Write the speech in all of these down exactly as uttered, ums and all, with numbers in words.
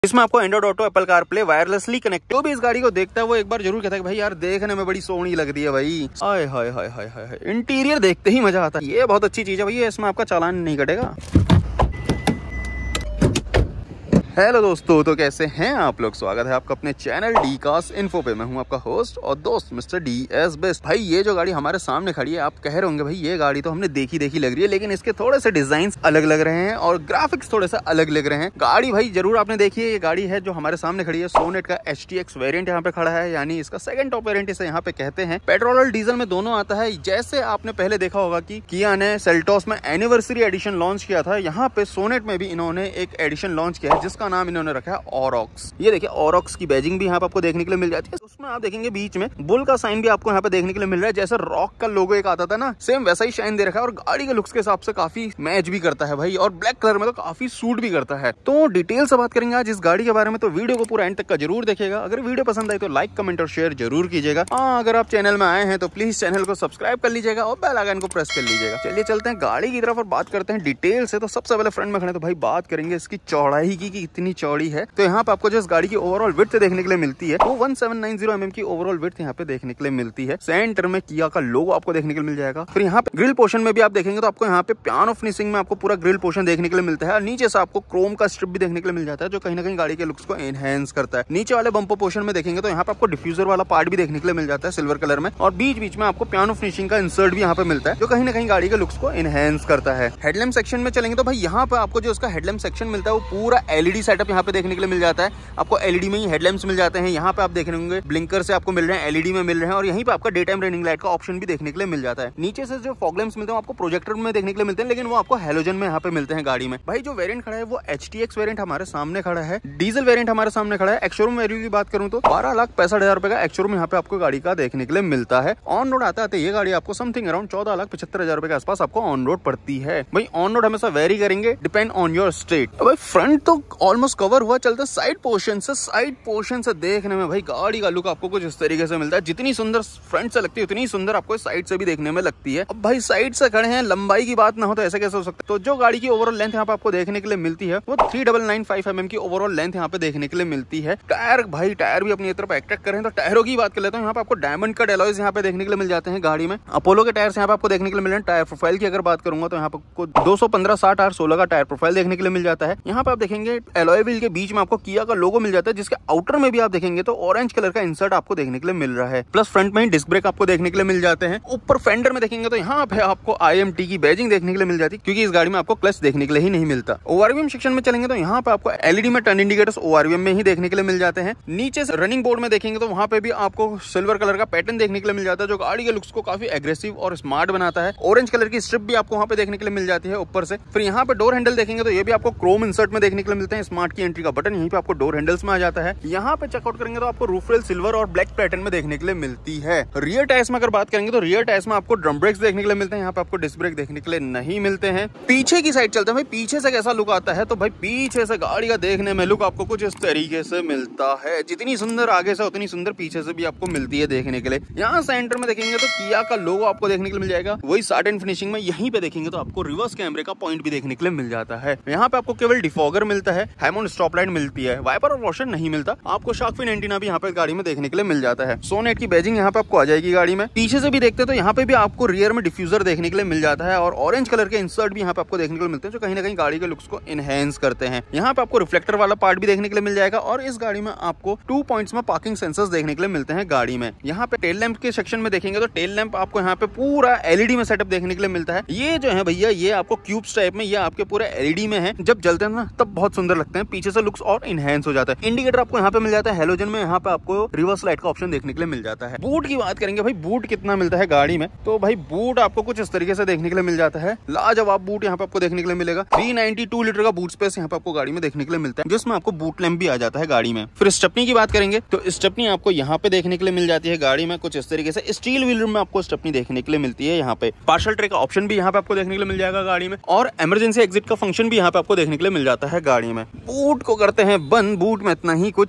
इसमें आपको Android Auto, Apple CarPlay wirelessly connect. जो भी इस गाड़ी को देखता है वो एक बार जरूर कहता है कि भाई यार देखने में बड़ी सोहनी लग रही है भाई। हाय हाय हाय हाय हाय, इंटीरियर देखते ही मजा आता है। ये बहुत अच्छी चीज है भाई, इसमें आपका चालान नहीं कटेगा। हेलो दोस्तों, तो कैसे हैं आप लोग। स्वागत है आपका अपने चैनल डी कास्ट इन्फो पे। मैं हूं आपका होस्ट और दोस्त मिस्टर डी एस बेस्ट। भाई ये जो गाड़ी हमारे सामने खड़ी है, आप कह रहे होंगे भाई ये गाड़ी तो हमने देखी देखी लग रही है, लेकिन इसके थोड़े से डिजाइन अलग लग रहे हैं और ग्राफिक्स थोड़े से अलग लग रहे हैं। गाड़ी भाई जरूर आपने देखी है। ये गाड़ी है जो हमारे सामने खड़ी है, सोनेट का एच टी एक्स वेरियंट यहाँ पे खड़ा है, यानी इसका सेकंड टॉप वेरियंट इसे यहाँ पे कहते हैं। पेट्रोल और डीजल में दोनों आता है। जैसे आपने पहले देखा होगा कि किया ने सेल्टोस में एनिवर्सरी एडिशन लॉन्च किया था, यहाँ पे सोनेट में भी इन्होंने एक एडिशन लॉन्च किया है जिसका नाम इन्होंने रखा है ऑरॉक्स। ये देखिए ऑरॉक्स की बैजिंग भी यहाँ पे आपको देखने के लिए मिल जाती है। उसमें आप देखेंगे बीच में बुल का साइन भी आपको यहाँ पे देखने के लिए मिल रहा है। जैसे रॉक का लोगो एक आता था ना, सेम वैसा ही शाइन दे रखा है और गाड़ी के लुक्स के हिसाब से काफी मैच भी करता है भाई, और ब्लैक कलर में तो काफी सूट भी करता है। तो डिटेल से बात करेंगे आज इस गाड़ी के बारे में, तो वीडियो को पूरा एंड तक का जरूर देखिएगा। अगर वीडियो पसंद आई तो लाइक, कमेंट और शेयर जरूर कीजिएगा। हाँ, अगर आप चैनल में आए हैं तो प्लीज चैनल को सब्सक्राइब कर लीजिएगा और बेल आइकन को प्रेस कर लीजिएगा। चलिए चलते हैं गाड़ी की तरफ और बात करते हैं डिटेल से। तो सबसे पहले फ्रंट में खड़े तो भाई बात करेंगे इसकी चौड़ाई की कि इतनी चौड़ी है। तो यहाँ पे आपको जो गाड़ी की ओवरऑल विड्थ देखने के लिए मिलती है वो सत्रह सौ नब्बे एम एम की ओवरऑल विड्थ यहाँ पे देखने के लिए मिलती है। सेंटर में किया का लोगो आपको देखने के लिए मिल जाएगा। फिर यहाँ पे ग्रिल पोर्शन में भी आप देखेंगे तो आपको यहाँ पे पियानो फिनिशिंग में आपको पूरा ग्रिल पोर्शन देखने के लिए मिलता है और नीचे से आपको क्रोम का स्ट्रिप भी देखने के लिए मिल जाता है, जो कहीं ना कहीं गाड़ी के लुक्स को एनहेंस करता है। नीचे वाले बम्पर पोर्शन में देखेंगे तो यहाँ पे आपको डिफ्यूजर वाला पार्ट भी देखने के लिए मिल जाता है सिल्वर कलर में, और बीच बीच में आपको पियानो फिनिशिंग का इंसर्ट भी यहाँ पे मिलता है, जो कहीं ना कहीं गाड़ी के लुक्स को एनहेंस करता है। हेडलैम्प सेक्शन में चलेंगे तो भाई यहाँ पे आपको जो उसका हेडलैम्प सेक्शन मिलता है वो पूरा एलईडी सेटअप यहाँ पे देखने के लिए मिल जाता है। आपको एलईडी में ही हेडलैम्प्स मिल जाते हैं। यहाँ पे आप देख रहे होंगे ब्लिंकर से आपको मिल रहे हैं, एलईडी में मिल रहे हैं, और यहीं पे आपका डे टाइम रनिंग लाइट का ऑप्शन भी देखने के लिए मिल जाता है। नीचे से जो फॉग लैंप्स मिलते हैं आपको प्रोजेक्टर में देखने के लिए मिलते हैं, लेकिन वो आपको हैलोजन में यहाँ पे मिलते हैं गाड़ी में। भाई जो वेरिएंट खड़ा है वो एच टी एक्स वेरिएंट हमारे सामने खड़ा है, डीजल वेरिएंट हमारे सामने खड़ा है। एक्स-शोरूम वैल्यू की बात करूं तो बारह लाख पैंसठ हजार रुपए का एक्स-शोरूम यहाँ पे आपको गाड़ी का देखने के लिए मिलता है। ऑन रोड आता है ये गाड़ी आपको समथिंग अराउंड चौदह लाख पचहत्तर हजार रुपए के आसपास आपको ऑन रोड पड़ती है। भाई ऑन रोड हमेशा वेरी करेंगे, डिपेंड ऑन योर स्टेट। भाई फ्रंट तो ऑलमोस्ट कवर हुआ, चलता साइड पोर्शन से साइड पोर्शन से देखने में भाई गाड़ी का लुक आपको कुछ इस तरीके से मिलता है। जितनी सुंदर फ्रंट से लगती है उतनी सुंदर आपको साइड से भी देखने में लगती है। अब भाई साइड से खड़े हैं, लंबाई की बात ना हो तो ऐसे कैसे हो सकता है। तो जो गाड़ी की ओवरऑल लेंथ यहाँ पे आपको देखने के लिए मिलती है वो three double nine five M M की ओवरऑल लेंथ यहाँ पे देखने के लिए मिलती है। टायर भाई टायर भी अपनी तरफ एक्ट करें तो टायरों की बात कर लेता हूँ। यहाँ पे आपको डायमंड कट एलॉयज यहाँ पे देखने के लिए मिल जाते हैं गाड़ी में। अपोलो के टायर यहाँ पे आपको देखने के लिए मिल रहे हैं। टायर प्रोफाइल की अगर बात करूंगा तो यहाँ पे आपको दो सौ पंद्रह साठ आठ सोलह का टायर प्रोफाइल देखने के लिए मिल जाता है। यहाँ पे आप देखेंगे एलॉय व्हील के बीच में आपको किया का लोगो मिल जाता है, जिसके आउटर में भी आप देखेंगे तो ऑरेंज कलर का इंसर्ट आपको देखने के लिए मिल रहा है। प्लस फ्रंट में ही डिस्क ब्रेक आपको देखने के लिए मिल जाते हैं। ऊपर फेंडर में देखेंगे तो यहाँ पे आपको आई एम टी की बैजिंग देखने के लिए मिल जाती है, क्योंकि इस गाड़ी में आपको क्लच देखने के लिए ही नहीं मिलता। ओआरवीएम सेक्शन में चलेंगे तो यहाँ पे आपको एलईडी में टर्न इंडिकेटर्स ओआरवीएम में ही देखने के लिए मिल जाते हैं। नीचे से रनिंग बोर्ड में देखेंगे तो वहाँ पे भी आपको सिल्वर कलर का पैटर्न देखने के लिए मिल जाता है, जो गाड़ी के लुक्स को काफी एग्रेसिव और स्मार्ट बनाता है। ऑरेंज कलर की स्ट्रिप भी आपको वहाँ पे देखने के लिए मिल जाती है ऊपर से। फिर यहाँ पे डोर हैंडल देखेंगे तो ये भी आपको क्रोम इंसर्ट में देखने के लिए मिलते हैं। स्मार्ट की एंट्री का बटन यहीं पे आपको डोर हैंडल्स में आ जाता है। यहाँ पे चेकआउट करेंगे तो आपको रूफ रेल सिल्वर और ब्लैक पैटर्न में देखने के लिए मिलती है। रियर टायर्स में अगर बात करेंगे तो रियर टायर्स में आपको ड्रम ब्रेक्स देखने के लिए मिलते हैं। यहाँ पे आपको डिस्क ब्रेक देखने के लिए नहीं मिलते हैं। पीछे की साइड चलते हैं भाई, पीछे से कैसा लुक आता है तो भाई पीछे से गाड़ी का देखने में लुक आपको कुछ इस तरीके से मिलता है। जितनी सुंदर आगे से उतनी सुंदर पीछे से भी आपको मिलती है देखने के लिए। यहाँ सेंटर में देखेंगे तो किया का लोगो आपको देखने के लिए मिल जाएगा, वही सार्टेन फिनिशिंग में। यहीं पे देखेंगे तो आपको रिवर्स कैमरे का पॉइंट भी देखने के लिए मिल जाता है। यहाँ पे आपको केवल डिफॉगर मिलता है, हैमोन स्टॉप लाइट मिलती है, वाइपर और वॉशर नहीं मिलता। आपको शार्क फिन एंटीना भी यहाँ पे गाड़ी में देखने के लिए मिल जाता है। सोनेट की बैजिंग यहाँ पे आपको आ जाएगी गाड़ी में। पीछे से भी देखते तो यहाँ पे भी आपको रियर में डिफ्यूजर देखने के लिए मिल जाता है, और ऑरेंज कलर के इंसर्ट भी यहाँ पे आपको देखने के लिए मिलते हैं, जो कहीं ना कहीं गाड़ी के लुक्स को एनहेंस करते हैं। यहाँ पे आपको रिफ्लेक्टर वाला पार्ट भी देखने के लिए मिल जाएगा, और इस गाड़ी में आपको टू पॉइंट्स में पार्किंग सेंसर्स देखने के लिए मिलते हैं गाड़ी में। यहाँ पे टेल लैंप के सेक्शन में देखेंगे तो टेल लैंप आपको यहाँ पे पूरा एलईडी में सेटअप देखने के लिए मिलता है। ये जो है भैया ये आपको क्यूब्स टाइप में, ये आपके पूरे एलईडी में है। जब जलते हैं ना तब बहुत सुंदर लगते हैं, पीछे से लुक्स और इनहेंस हो जाता है। इंडिकेटर आपको यहाँ पे मिल जाता है हेलोजन में। यहाँ पे आपको रिवर्स लाइट का ऑप्शन देखने के लिए मिल जाता है। बूट की बात करेंगे भाई, बूट कितना मिलता है गाड़ी में, तो भाई बूट आपको कुछ इस तरीके से देखने के लिए मिल जाता है। लाजवाब बूट यहाँ पे आपको देखने के लिए मिलेगा। तीन सौ बानवे लीटर का बूट स्पेस यहाँ पे आपको गाड़ी में देखने के लिए मिलता है, जिसमें आपको बूट लैंप भी आ जाता है गाड़ी में। फिर स्टेपनी की बात करेंगे तो स्टेपनी आपको यहाँ पे देखने के लिए मिल जाती है गाड़ी में कुछ इस तरीके से। स्टील व्हील में आपको स्टेपनी देखने के लिए मिलती है। यहाँ पे पार्सल ट्रे का ऑप्शन भी यहाँ पे आपको देखने के लिए मिल जाएगा गाड़ी में, और इमरजेंसी एग्जिट का फंक्शन भी यहाँ पे आपको देखने के लिए मिल जाता है गाड़ी में। बूट को करते हैं बंद, बूट में इतना ही कुछ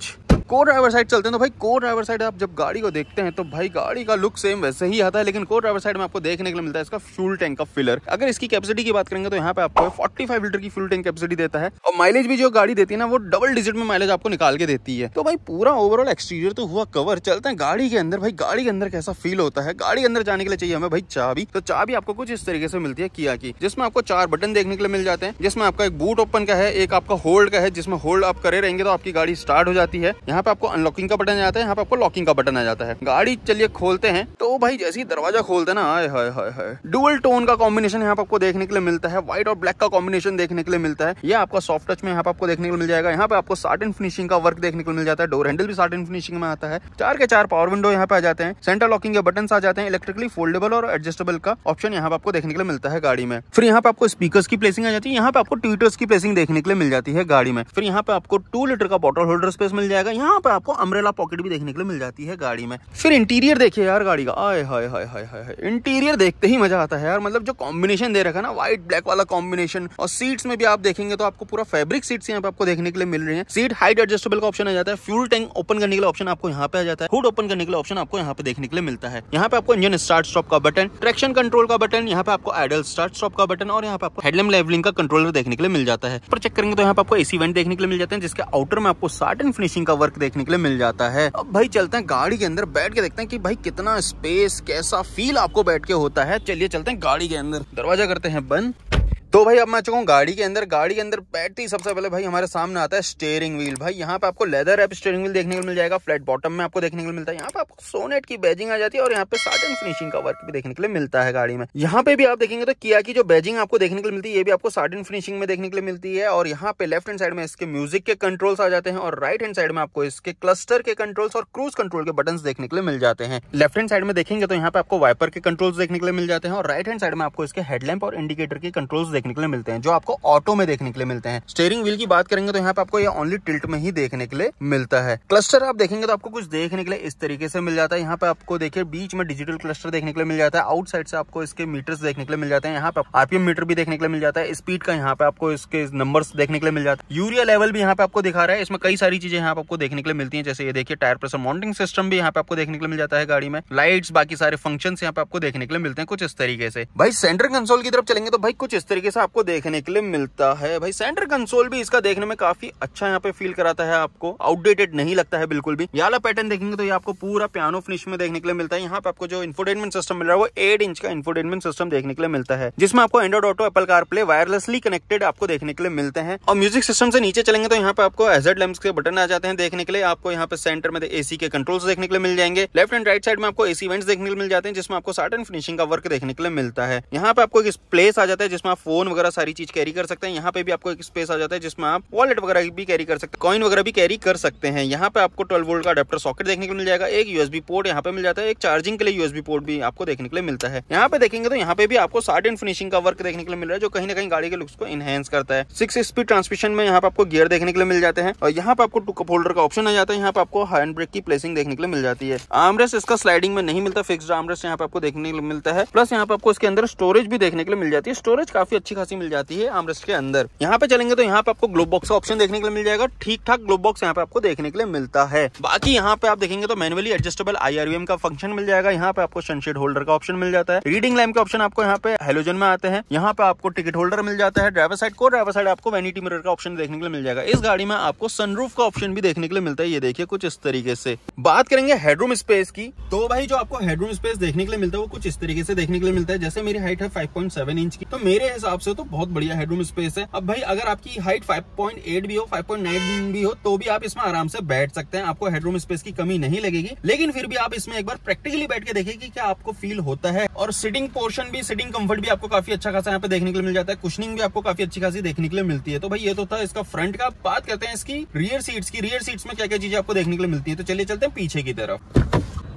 को ड्राइवर साइड चलते हैं तो भाई को ड्राइवर साइड आप जब गाड़ी को देखते हैं तो भाई गाड़ी का लुक सेम वैसे ही आता है, लेकिन को ड्राइवर साइड में आपको देखने के लिए मिलता है इसका फ्यूल टैंक का फिलर। अगर इसकी कैपेसिटी की बात करेंगे तो यहाँ पे आपको पैंतालीस लीटर की फ्यूल टैंक कैपेसिटी देता है और माइलेज भी जो गाड़ी देती है ना वो डबल डिजिट में माइलेज आपको निकाल के देती है। तो भाई पूरा ओवरऑल एक्सटीरियर तो हुआ कवर। चलते हैं गाड़ी के अंदर। भाई गाड़ी के अंदर कैसा फील होता है। गाड़ी के अंदर जाने के लिए चाहिए हमें भाई चाबी। तो चाबी आपको कुछ इस तरीके से मिलती है किया की, जिसमें आपको चार बटन देखने के लिए मिल जाते हैं, जिसमें आपका एक बूट ओपन का है, एक आपका होल्ड का है, जिसमें होल्ड आप करे रहेंगे तो आपकी गाड़ी स्टार्ट हो जाती है। यहाँ पे आपको अनलॉकिंग का बटन आ जाता है, यहाँ पे आपको लॉकिंग का बटन आ जाता है। गाड़ी चलिए खोलते हैं तो भाई जैसे ही दरवाजा खोलते हैं ना, हाय हाय हाय हाय, डुअल टोन का कॉम्बिनेशन यहाँ पे आपको देखने के लिए मिलता है। व्हाइट और ब्लैक का कॉम्बिनेशन देखने के लिए मिलता है। ये आपका सॉफ्ट टच में यहाँ पे आपको देखने को मिल जाएगा। यहाँ पे आपको साटिन फिनिशिंग का वर्क देखने को मिल जाता है। डोर हैंडल भी साटिन फिनिशिंग में आता है। चार के चार पावर विंडो यहाँ पे आ जाते हैं। सेंटर लॉकिंग के बटन आ जाते हैं। इलेक्ट्रिकली फोल्डेबल और एडजस्टेबल का ऑप्शन यहाँ पे आपको देखने के लिए मिलता है गाड़ी में। फिर यहाँ पे आपको स्पीकर्स की प्लेसिंग आ जाती है। यहाँ पे आपको ट्विटर्स की प्लेसिंग देखने के लिए मिल जाती है गाड़ी में। फिर यहाँ पे आपको टू लीटर का बॉटल होल्डर स्पेस मिल जाएगा। यहाँ पे आपको अम्ब्रेला पॉकेट भी देखने के लिए मिल जाती है गाड़ी में। फिर इंटीरियर देखिए यार गाड़ी का, आय हाय हाय हाय हाय, इंटीरियर देखते ही मजा आता है यार। मतलब जो कॉम्बिनेशन दे रखा है ना, व्हाइट ब्लैक वाला कॉम्बिनेशन। और सीट्स में भी आप देखेंगे तो आपको पूरा फैब्रिक सीट्स यहाँ पे आपको देखने के लिए मिल रही है। सीट हाइट एडजस्टेबल का ऑप्शन आ जाता है। फ्यूल टैंक ओपन करने के लिए ऑप्शन आपको यहाँ पे आ जाता है। हुड ओपन करने के लिए ऑप्शन आपको यहाँ पे देखने के लिए मिलता है। यहाँ पे आपको इंजन स्टार्ट स्टॉप का बटन, ट्रैक्शन कंट्रोल का बटन, यहाँ पे आपको आइडल स्टार्ट स्टॉप का बटन और यहाँ पे आपको हेडलैम्प लेवलिंग का कंट्रोलर देखने के लिए मिल जाता है। पर चेक करेंगे तो यहाँ पे आपको एसी वेंट देखने के लिए मिल जाते हैं, जिसके आउटर में आपको साटिन फिनिशिंग का वर्क देखने के लिए मिल जाता है। अब भाई चलते हैं गाड़ी के अंदर, बैठ के देखते हैं कि भाई कितना स्पेस, कैसा फील आपको बैठ के होता है। चलिए चलते हैं गाड़ी के अंदर। दरवाजा करते हैं बंद। तो भाई अब मैं चुका हूँ गाड़ी के अंदर। गाड़ी के अंदर बैठते ही सबसे पहले भाई हमारे सामने आता है स्टीयरिंग व्हील। भाई यहाँ पे आपको लेदर रैप स्टीयरिंग व्हील देखने को मिल जाएगा। फ्लैट बॉटम में आपको देखने को मिलता है। यहाँ पे आपको सोनेट की बैजिंग आ जाती है और यहाँ पे साटिन फिनिशिंग का वर्क भी देखने के लिए मिलता है गाड़ी में। यहाँ पे भी आप देखेंगे तो किया की जो बैजिंग आपको देखने के लिए मिलती है, ये भी आपको साटिन फिनिशिंग में देखने के लिए मिलती है। और यहाँ पे लेफ्ट हैंड साइड में इसके म्यूजिक के कंट्रोल्स आ जाते हैं और राइट हैंड साइड में आपको इसके क्लस्टर के कंट्रोल्स और क्रूज कंट्रोल के बटन देखने के लिए मिल जाते हैं। लेफ्ट हैंड साइड में देखेंगे तो यहाँ पे आपको वाइपर के कंट्रोल्स देखने के लिए मिल जाते हैं और राइट हैंड साइड में आपको इसके हेडलैम्प और इंडिकेटर के कंट्रोल्स देखने के लिए मिलते हैं, जो आपको ऑटो में देखने के लिए मिलते हैं। स्टीयरिंग व्हील की बात करेंगे तो यहाँ पे आपको ये ओनली टिल्ट में ही देखने के लिए मिलता है। क्लस्टर आप देखेंगे तो आपको कुछ देखने के लिए इस तरीके से मिल जाता है। यहाँ पे आपको देखिए बीच में डिजिटल क्लस्टर देखने के लिए मिल जाता है। आउटसाइड से आपको इसके मीटर्स देखने के लिए मिल जाते हैं। यहाँ पे आरपीएम मीटर भी देखने के लिए मिल जाता है। स्पीड का यहाँ पे आपको इसके नंबर्स देखने के लिए मिल जाता है। यूरिया लेवल भी यहाँ पे आपको दिखा रहा है। इसमें कई सारी चीजें यहाँ पे आपको देखने के लिए मिलती है, जैसे ये देखिए टायर प्रेशर मॉनिटरिंग सिस्टम भी यहाँ पे आपको देखने के लिए मिल जाता है गाड़ी में। लाइट्स, बाकी सारे फंक्शन यहाँ पे आपको देखने के लिए मिलते हैं कुछ इस तरीके से। भाई सेंटर कंसोल की तरफ चलेंगे तो भाई कुछ इस तरीके से आपको देखने के लिए मिलता है। भाई सेंटर कंसोल भी इसका देखने में काफी अच्छा यहाँ पे फील कराता है, आपको आउटडेटेड नहीं लगता है बिल्कुल भी। ये वाला पैटर्न देखेंगे तो ये आपको पूरा पियानो फिनिश में देखने के लिए मिलता है। यहाँ पे आपको जो इंफोटेनमेंट सिस्टम मिल रहा है वो एट इंच का इंफोटेनमेंट सिस्टम देखने के लिए मिलता है, जिसमें आपको Android Auto, Apple CarPlay wirelessly connected आपको देखने के लिए मिलते हैं। और म्यूजिक सिस्टम से नीचे चलेंगे तो यहाँ पे आपको एजेड लैंप्स के बटन आ जाते हैं देखने के लिए। आपको यहाँ पे सेंटर में एसी के कंट्रोल्स देखने के लिए मिल जाएंगे। लेफ्ट एंड राइट साइड में आपको एसी वेंट्स देखने के लिए मिल जाते हैं, जिसमें आपको साटिन फिनिशिंग का वर्क देखने के लिए मिलता है। यहाँ पे आपको एक स्पेस आ जाता है जिसमें आप फोन वगैरह सारी चीज कैरी कर सकते हैं। यहाँ पे भी आपको एक स्पेस आ जाता है जिसमें आप वॉलेट वगैरह भी कैरी कर सकते हैं, कॉइन वगैरह भी कैरी कर सकते हैं। यहाँ पे आपको ट्वेल्व वोल्ट का अडेप्टर सॉकेट देखने को मिल जाएगा। एक यूएसबी पोर्ट यहाँ पे मिल जाता है। एक चार्जिंग के लिए यूएसबी पोर्ट भी आपको देखने के लिए मिलता है। यहाँ पे देखेंगे तो यहाँ पे भी आपको साटिन फिनिशिंग का वर्क देखने के लिए मिल रहा है, जो कहीं ना कहीं गाड़ी के लुक्स को इनहेंस करता है। सिक्स स्पीड ट्रांसमिशन में यहाँ पे आपको गियर देखने के लिए मिल जाते हैं और यहाँ पे आपको टू कप होल्डर का ऑप्शन आ जाता है। यहाँ पे आपको हैंड ब्रेक की प्लेसिंग देखने के लिए मिल जाती है। आर्मरेस्ट इसका स्लाइडिंग में नहीं मिलता, फिक्स्ड आर्मरेस्ट यहाँ पे आपको देखने के लिए मिलता है। प्लस यहाँ पे आपको इसके अंदर स्टोरेज भी देखने के लिए मिल जाती है। स्टोरेज काफी अच्छी खासी मिल जाती है आर्मरेस्ट के अंदर। यहाँ पे चलेंगे तो यहाँ पे आपको ग्लोब बॉक्स का ऑप्शन देखने के लिए मिल जाएगा। ठीक ठाक ग्लोब बॉक्स यहाँ पे आपको देखने के लिए मिलता है। बाकी यहाँ पे आप देखेंगे तो मैनुअली एडजस्टेबल आईआरवीएम का फंक्शन मिल जाएगा। यहाँ पे आपको सनशेड होल्डर का ऑप्शन मिल जाता है। रीडिंग लैम्प के ऑप्शन आपको यहाँ पे हेलोजन में आते हैं। यहाँ पे आपको टिकट होल्डर मिल जाता है। ड्राइवर साइड को ड्राइवर साइड आपको वैनिटी मिरर का ऑप्शन देखने के लिए मिल जाएगा। इस गाड़ी में आपको सनरूफ का ऑप्शन भी देखने के लिए मिलता है। ये देखिए कुछ इस तरीके से। बात करेंगे हेडरूम स्पेस की, तो भाई जो आपको हेडरूम स्पेस देखने के लिए मिलता है वो कुछ इस तरीके से देखने के लिए मिलता है। जैसे मेरी हाइट है फाइव पॉइंट सेवन इंच की, तो मेरे हिसाब से तो बहुत बढ़िया हेडरूम स्पेस है। अब भाई अगर आपकी हाइट फाइव पॉइंट एट भी हो, फाइव पॉइंट नाइन भी हो, तो भी आप इसमें आराम से बैठ सकते हैं। आपको हेडरूम स्पेस की कमी नहीं लगेगी। लेकिन फिर भी आप इसमें एक बार प्रैक्टिकली बैठ के देखिए कि क्या आपको फील होता है। और सिटिंग पोर्शन भी, सिटिंग कंफर्ट भी आपको काफी अच्छा खासा यहाँ पे देखने के लिए मिल जाता है। कुशनिंग भी आपको काफी अच्छी खासी देखने के लिए मिलती है। तो भाई ये तो था इसका फ्रंट का। बात करते हैं इसकी रियर सीट्स की। रियर सीट्स में क्या क्या चीजें आपको देखने के लिए मिलती है, तो चलिए चलते हैं पीछे की तरफ।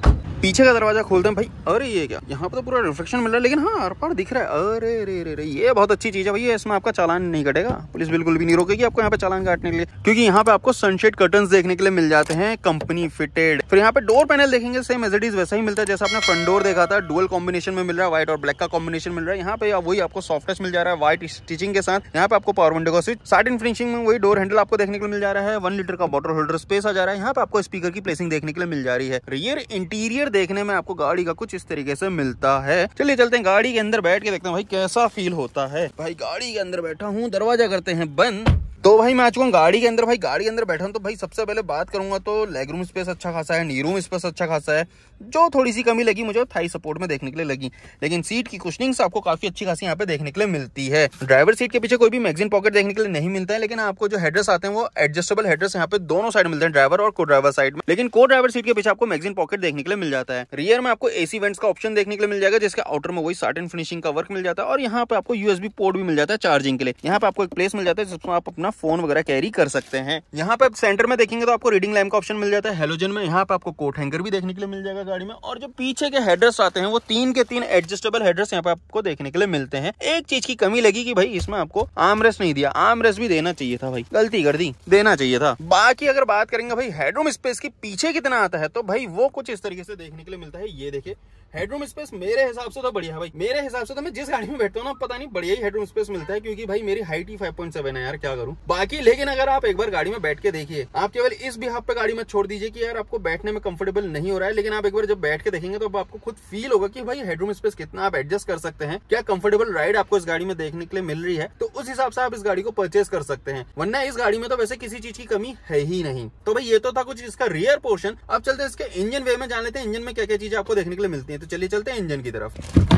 पीछे का दरवाजा खोलते हैं भाई, अरे ये क्या, यहाँ पे तो पूरा रिफ्लेक्शन मिल रहा है, लेकिन हाँ आर पार दिख रहा है। अरे रे रे रे, ये बहुत अच्छी चीज है भैया, इसमें आपका चालान नहीं कटेगा, पुलिस बिल्कुल भी नहीं रोकेगी आपको यहाँ पे चालान काटने के लिए, क्योंकि यहाँ पे आपको सनशेड कर्टन्स देखने के लिए मिल जाते हैं कंपनी फिटेड। फिर यहाँ पे डोर पैनल देखेंगे सेम एज इट इज वैसा ही मिलता है जैसा आपने फ्रंट डोर देखा था, डुअल कॉम्बिनेशन में मिल रहा है, व्हाइट और ब्लैक का कॉम्बिनेशन मिल रहा है। यहाँ पे वही आपको सॉफ्ट टच मिल जा रहा है व्हाइट स्टिचिंग के साथ। यहाँ पे आपको पावर विंडो का स्विच, साटिन फिनिशिंग में वही डोर हैंडल आपको देखने को मिल जा रहा है, वन लीटर का बॉटल होल्डर स्पेस आ जा रहा है। यहाँ पे आपको स्पीकर की प्लेसिंग देखने के लिए मिल जा रही है। रियर इंटीरियर देखने में आपको गाड़ी का कुछ इस तरीके से मिलता है। चलिए चलते हैं गाड़ी के अंदर बैठ के देखते हैं भाई कैसा फील होता है। भाई गाड़ी के अंदर बैठा हूँ, दरवाजा करते हैं बंद। तो भाई मैं आ चुका हूँ गाड़ी के अंदर। भाई गाड़ी के अंदर बैठा हूँ तो भाई सबसे पहले बात करूंगा तो लेग रूम स्पेस अच्छा खासा है, नी रूम स्पेस अच्छा खासा है। जो थोड़ी सी कमी लगी मुझे थाई सपोर्ट में देखने के लिए लगी, लेकिन सीट की कुशनिंग्स आपको काफी अच्छी खासी यहाँ पे देखने के लिए मिलती है। ड्राइवर सीट के पीछे कोई भी मैगजीन पॉकेट देखने के लिए नहीं मिलता है, लेकिन आपको जो हेडरेस्ट आते हैं वो एडजस्टेबल हेडरेस्ट यहाँ पे दोनों साइड मिलते हैं, ड्राइवर और को ड्राइवर साइड में। लेकिन को ड्राइवर सीट के पीछे आपको मैगजीन पॉकेट देखने के लिए मिल जाता है। रियर में आपको एसी वेंट्स का ऑप्शन देखने के लिए मिल जाएगा, जिसके आउटर में वही साटिन फिनिशिंग का वर्क मिल जाता है, और यहाँ पे आपको यूएसबी पोर्ट भी मिल जाता है चार्जिंग के लिए। यहाँ पे आपको एक प्लेस मिल जाता है जिसमें आप अपना फोन वगैरह कैरी कर सकते हैं। यहाँ पे सेंटर में देखेंगे तो आपको रीडिंग लैम्प का ऑप्शन मिल जाता है हेलोजन में। यहाँ पे आपको कोट हैंगर भी देखने के लिए मिल जाएगा गाड़ी में, और जो पीछे के हेडरेस्ट आते हैं वो तीन के तीन एडजस्टेबल हेडरेस्ट यहाँ पे आपको देखने के लिए मिलते हैं। एक चीज की कमी लगी कि भाई इसमें आपको आर्मरेस्ट नहीं दिया, आर्मरेस्ट भी देना चाहिए था भाई, गलती कर दी, देना चाहिए था। बाकी अगर बात करेंगे भाई हेडरूम स्पेस की पीछे कितना आता है, तो भाई वो कुछ इस तरीके से देखने के लिए मिलता है। ये देखिए हेडरूम स्पेस मेरे हिसाब से तो बढ़िया है भाई, मेरे हिसाब से तो मैं जिस गाड़ी में बैठता हूँ ना पता नहीं बढ़िया ही हेडरूम स्पेस मिलता है, क्योंकि भाई मेरी हाइट ही फाइव पॉइंट सेवन है यार, क्या करूं। बाकी लेकिन अगर आप एक बार गाड़ी में बैठ के देखिए, आप केवल इस बिहाफ पे गाड़ी में छोड़ दीजिए कि यार आपको बैठने में कंफर्टेबल नहीं हो रहा है, लेकिन आप एक बार जब बैठ के देखेंगे तो आपको खुद फील होगा कि भाई हेडरूम स्पेस कितना आप एडजस्ट कर सकते हैं, क्या कंफर्टेबल राइड आपको इस गाड़ी में देखने के लिए मिल रही है, तो उस हिसाब से आप इस गाड़ी को परचेज कर सकते हैं। वरना इस गाड़ी में तो वैसे किसी चीज की कमी है ही नहीं। तो भाई ये तो था कुछ इसका रियर पोर्शन। अब चलते हैं इसके इंजन वे में, जान लेते हैं इंजन में क्या क्या चीजें आपको देखने के लिए मिलती है। तो चलिए चलते हैं इंजन की तरफ।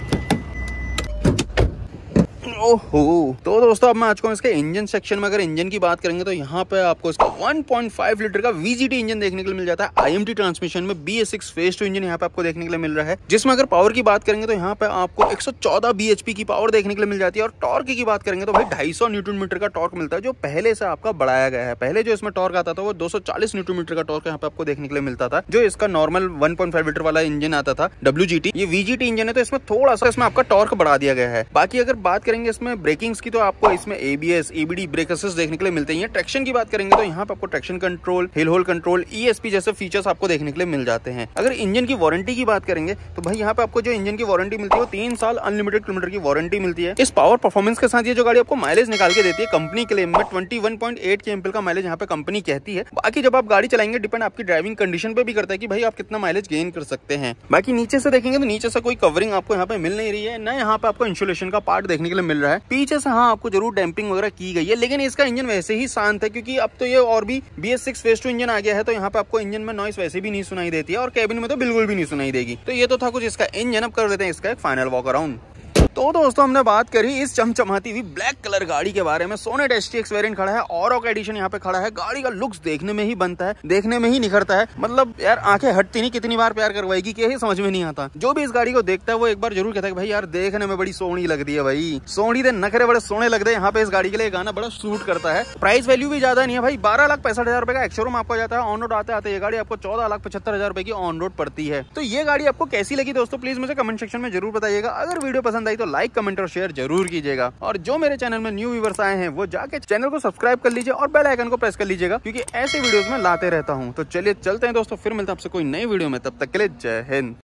ओहो, तो दोस्तों अब मैं आ चुका हूं इसके इंजन सेक्शन में। अगर इंजन की बात करेंगे तो यहाँ पे आपको इसका वन पॉइंट फाइव लीटर का वीजीटी इंजन देखने के लिए मिल जाता है। आईएमटी ट्रांसमिशन में B S six phase two engine यहाँ पे आपको देखने के लिए मिल रहा है, जिसमें अगर पावर की बात करेंगे तो यहाँ पे आपको एक सौ चौदह बीएचपी की पावर देखने के लिए मिल जाती है। और टॉर्क की बात करेंगे तो भाई ढाई सौ न्यूटन मीटर का टॉर्क मिलता है, जो पहले से आपका बढ़ाया गया है। पहले जो इसमें टॉर्क आता था वो दो सौ चालीस न्यूटन मीटर का टॉर्क यहाँ पे आपको देखने के लिए मिलता था, जो इसका normal one point five litre वाला इंजन आता था डब्ल्यूजीटी। ये वीजीटी इंजन है तो इसमें थोड़ा सा इसमें आपका टॉर्क बढ़ा दिया गया है। बाकी अगर बात करेंगे इसमें ब्रेकिंग की तो आपको इसमें एबीएस, ईबीडी ब्रेक असिस्ट देखने के लिए मिलते हैं। ट्रैक्शन की बात करेंगे तो यहाँ पे आपको traction control, hill hold control, ESP जैसे फीचर्स आपको देखने के लिए मिल जाते हैं। अगर इंजन की वारंटी की बात करेंगे तो भाई यहाँ पे आपको जो इंजन की वारंटी मिलती है वो तीन साल अनलिमिटेड किलोमीटर की वारंटी मिलती है। इस पावर परफॉर्मेंस के साथ ये जो गाड़ी आपको माइलेज निकाल के देती है कंपनी क्लेम में इक्कीस पॉइंट आठ केएमपीएल का माइलेज यहाँ पे कंपनी कहती है। बाकी जब आप गाड़ी चलाएंगे डिपेंड आपकी ड्राइविंग कंडीशन पे भी करता है कि भाई आप कितना माइलेज गेन कर सकते हैं। बाकी नीचे से देखेंगे तो नीचे से कोई कवरिंग आपको यहाँ पे मिल नहीं रही है, ना यहाँ पे आपको इंसुलेशन का पार्ट देखने के लिए मिल रहा है। पीछे से हाँ आपको जरूर डैम्पिंग वगैरह की गई है, लेकिन इसका इंजन वैसे ही शांत है, क्योंकि अब तो ये और भी B S six phase two engine आ गया है, तो यहाँ पे आपको इंजन में नॉइस वैसे भी नहीं सुनाई देती है, और कैबिन में तो बिल्कुल भी नहीं सुनाई देगी। तो ये तो था कुछ इसका इंजन। अब कर देते हैं इसका एक फाइनल वॉक अराउंड। तो दोस्तों हमने बात करी इस चमचमाती हुई ब्लैक कलर गाड़ी के बारे में। Sonet S T X variant खड़ा है, ऑरॉक एडिशन यहाँ पे खड़ा है। गाड़ी का लुक्स देखने में ही बनता है, देखने में ही निखरता है। मतलब यार आंखें हटती नहीं, कितनी बार प्यार करवाएगी कि यही समझ में नहीं आता। जो भी इस गाड़ी को देखता है वो एक बार जरूर कहता है कि भाई यार देखने में बड़ी सोहनी लगती है, भाई सोहनी दे नखरे बड़े सोने लगते हैं। यहाँ पे इस गाड़ी के लिए गाना बड़ा सूट करता है। प्राइस वैल्यू भी ज्यादा नहीं है भाई, बारह लाख पैंसठ हजार रुपए का एक्सशोरूम आपको जाता है। ऑन रोड आते आते ये गाड़ी आपको चौदह लाख पचहत्तर हजार रुपए की ऑन रोड पड़ती है। तो ये गाड़ी आपको कैसी लगी दोस्तों, प्लीज मुझे कमेंट सेक्शन में जरूर बताइएगा। अगर वीडियो पसंद आई तो लाइक, कमेंट और शेयर जरूर कीजिएगा। और जो मेरे चैनल में न्यू व्यूअर्स आए हैं वो जाके चैनल को सब्सक्राइब कर लीजिए और बेल आइकन को प्रेस कर लीजिएगा, क्योंकि ऐसे वीडियोस में लाते रहता हूं। तो चलिए चलते हैं दोस्तों, फिर मिलते हैं आपसे कोई नई वीडियो में। तब तक के लिए जय हिंद।